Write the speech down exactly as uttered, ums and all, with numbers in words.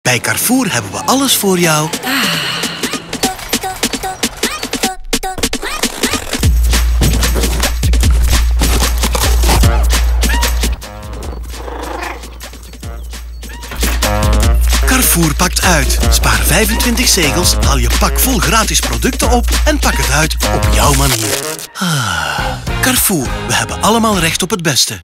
Bij Carrefour hebben we alles voor jou. Carrefour pakt uit. Spaar vijfentwintig zegels, haal je pak vol gratis producten op en pak het uit op jouw manier. Ah. Carrefour, we hebben allemaal recht op het beste.